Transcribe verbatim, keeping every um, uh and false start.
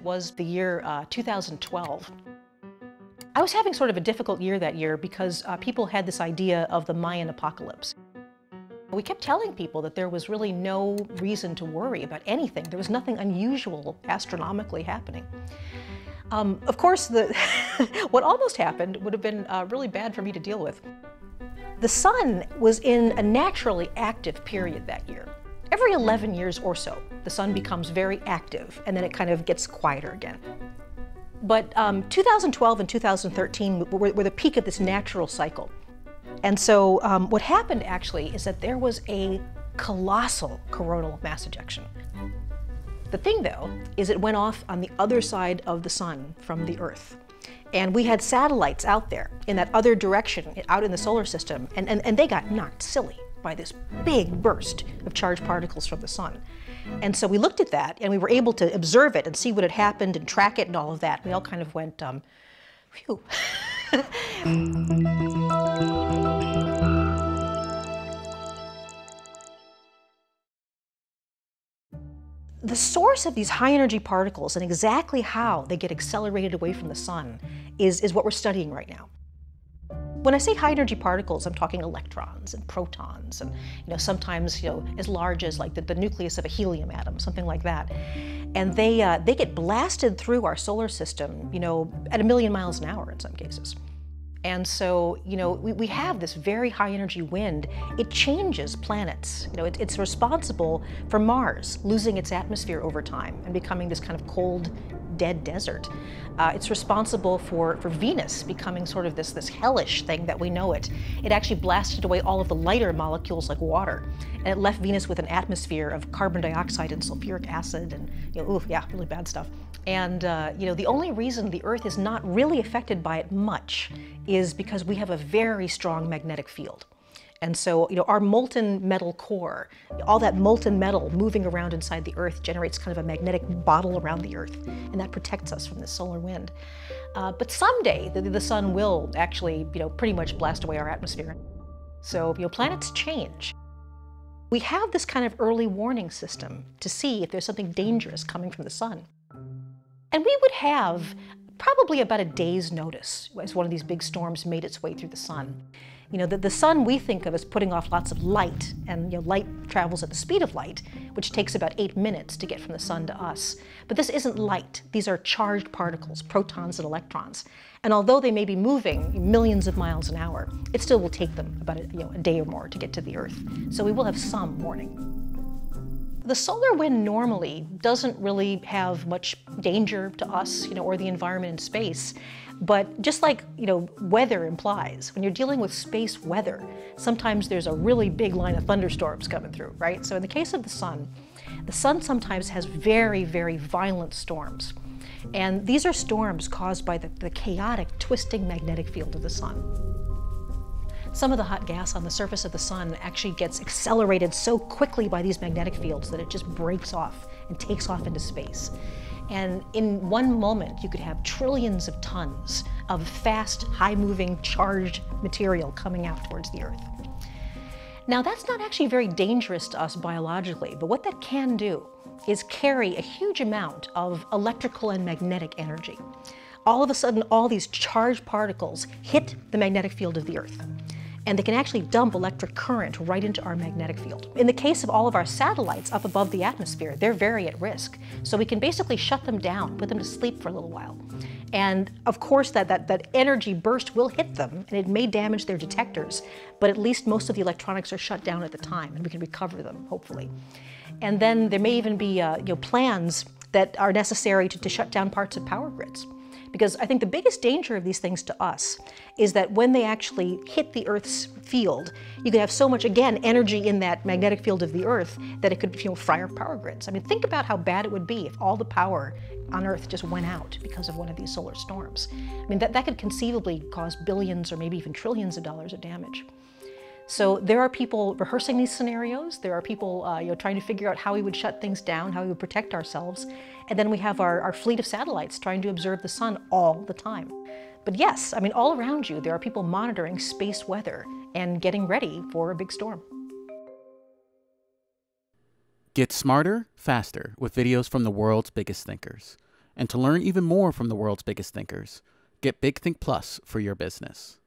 it was the year uh, two thousand twelve. I was having sort of a difficult year that year because uh, people had this idea of the Mayan apocalypse. We kept telling people that there was really no reason to worry about anything. There was nothing unusual astronomically happening. Um, of course, the what almost happened would have been uh, really bad for me to deal with. The sun was in a naturally active period that year. Every eleven years or so, the sun becomes very active, and then it kind of gets quieter again. But um, two thousand twelve and two thousand thirteen were, were the peak of this natural cycle. And so um, what happened actually is that there was a colossal coronal mass ejection. The thing though, is it went off on the other side of the sun from the Earth. And we had satellites out there in that other direction, out in the solar system, and, and, and they got knocked silly by this big burst of charged particles from the sun. And so we looked at that and we were able to observe it and see what had happened and track it and all of that. We all kind of went, um, phew. The source of these high energy particles and exactly how they get accelerated away from the sun is, is what we're studying right now. When I say high energy particles, I'm talking electrons and protons and, you know, sometimes, you know, as large as like the, the nucleus of a helium atom, something like that. And they, uh, they get blasted through our solar system, you know, at a million miles an hour in some cases. And so, you know, we, we have this very high energy wind. It changes planets. You know, it, it's responsible for Mars losing its atmosphere over time and becoming this kind of cold, dead desert. Uh, it's responsible for, for Venus becoming sort of this, this hellish thing that we know it. It actually blasted away all of the lighter molecules like water, and it left Venus with an atmosphere of carbon dioxide and sulfuric acid and, you know, ooh, yeah, really bad stuff. And, uh, you know, the only reason the Earth is not really affected by it much is because we have a very strong magnetic field. And so, you know, our molten metal core, all that molten metal moving around inside the Earth generates kind of a magnetic bottle around the Earth, and that protects us from the solar wind. Uh, but someday, the, the sun will actually, you know, pretty much blast away our atmosphere. So, you know, planets change. We have this kind of early warning system to see if there's something dangerous coming from the sun. And we would have probably about a day's notice as one of these big storms made its way through the sun. You know, the, the sun we think of as putting off lots of light, and, you know, light travels at the speed of light, which takes about eight minutes to get from the sun to us. But this isn't light. These are charged particles, protons and electrons. And although they may be moving millions of miles an hour, it still will take them about a, you know, a day or more to get to the Earth. So we will have some warning. The solar wind normally doesn't really have much danger to us, you know, or the environment in space. But just like, you know, weather implies, when you're dealing with space weather, sometimes there's a really big line of thunderstorms coming through, right? So in the case of the sun, the sun sometimes has very, very violent storms. And these are storms caused by the, the chaotic, twisting magnetic field of the sun. Some of the hot gas on the surface of the sun actually gets accelerated so quickly by these magnetic fields that it just breaks off and takes off into space. And in one moment, you could have trillions of tons of fast, high-moving, charged material coming out towards the Earth. Now, that's not actually very dangerous to us biologically, but what that can do is carry a huge amount of electrical and magnetic energy. All of a sudden, all these charged particles hit the magnetic field of the Earth, and they can actually dump electric current right into our magnetic field. In the case of all of our satellites up above the atmosphere, they're very at risk. So we can basically shut them down, put them to sleep for a little while. And of course, that, that, that energy burst will hit them, and it may damage their detectors, but at least most of the electronics are shut down at the time, and we can recover them, hopefully. And then there may even be uh, you know, plans that are necessary to, to shut down parts of power grids. Because I think the biggest danger of these things to us is that when they actually hit the Earth's field, you could have so much, again, energy in that magnetic field of the Earth that it could, you know, fry our power grids. I mean, think about how bad it would be if all the power on Earth just went out because of one of these solar storms. I mean, that, that could conceivably cause billions or maybe even trillions of dollars of damage. So there are people rehearsing these scenarios. There are people uh, you know, trying to figure out how we would shut things down, how we would protect ourselves. And then we have our, our fleet of satellites trying to observe the sun all the time. But yes, I mean, all around you, there are people monitoring space weather and getting ready for a big storm. Get smarter, faster with videos from the world's biggest thinkers. And to learn even more from the world's biggest thinkers, get Big Think Plus for your business.